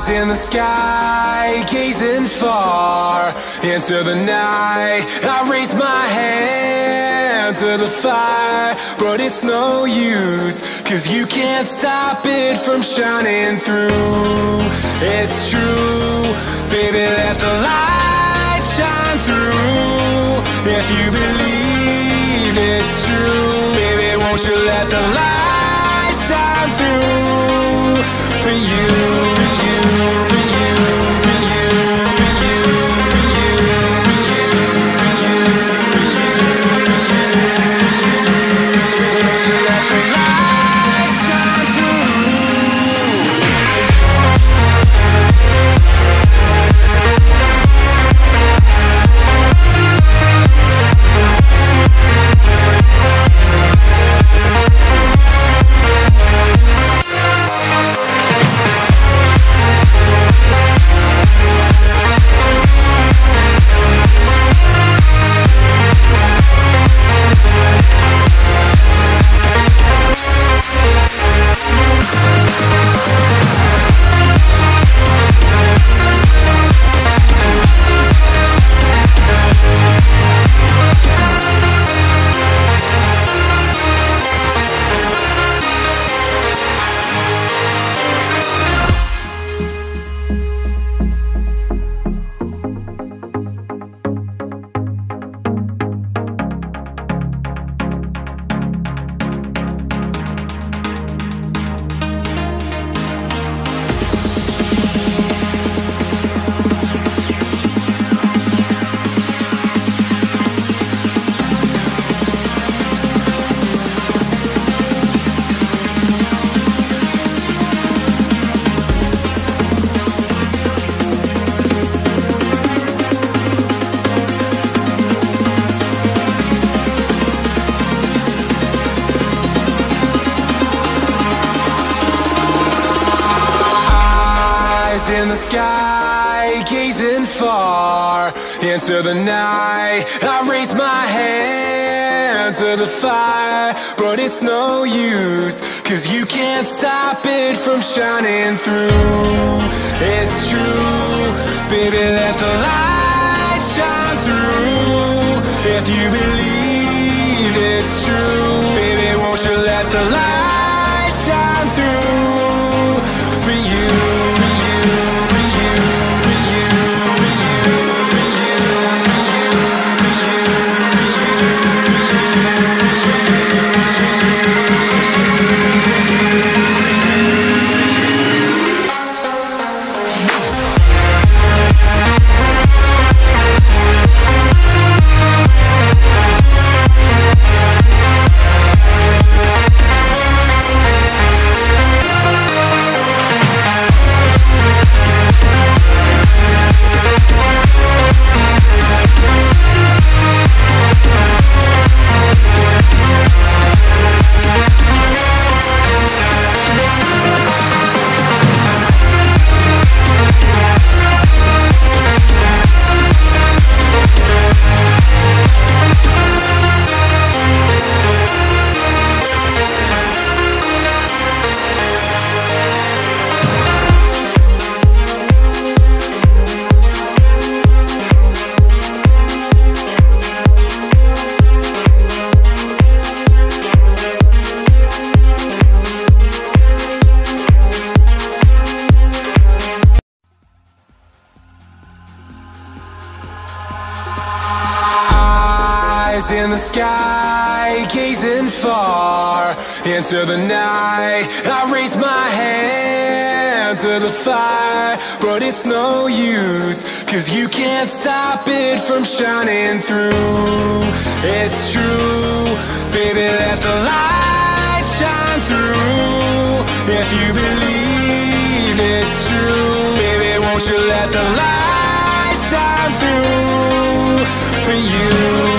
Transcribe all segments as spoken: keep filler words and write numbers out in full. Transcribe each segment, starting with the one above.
In the sky, gazing far into the night, I raise my hand to the fire, but it's no use, cause you can't stop it from shining through. It's true, baby, let the light shine through. If you believe it's true, baby, won't you let the light shine through for you. In the sky, gazing far into the night, I raise my hand to the fire, but it's no use, cause you can't stop it from shining through. It's true, baby, let the light shine through. If you believe it's true, baby, won't you let the light shine through for you. In the sky, gazing far into the night, I raise my hand to the fire, but it's no use, cause you can't stop it from shining through. It's true, baby, let the light shine through. If you believe it's true, baby, won't you let the light shine through for you.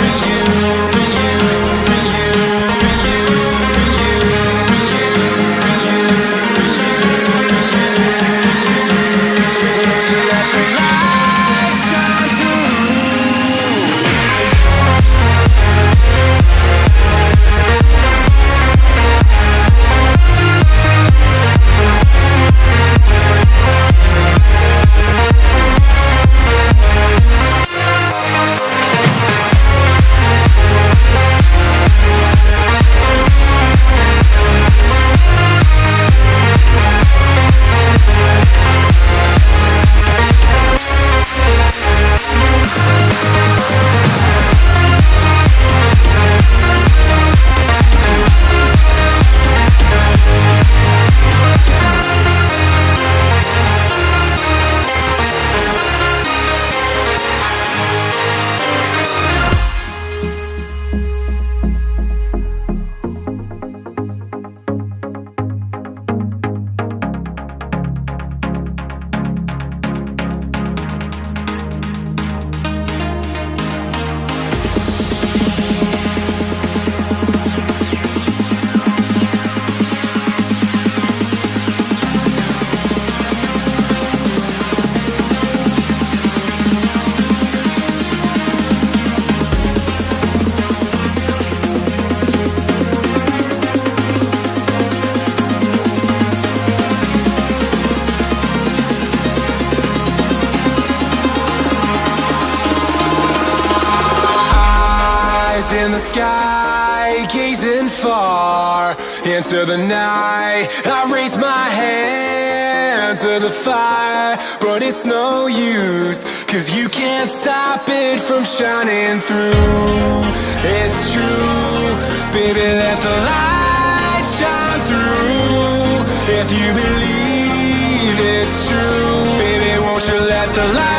gazing far into the night. I raise my hand to the fire, but it's no use, 'cause you can't stop it from shining through. It's true, baby, let the light shine through. If you believe it's true, baby, won't you let the light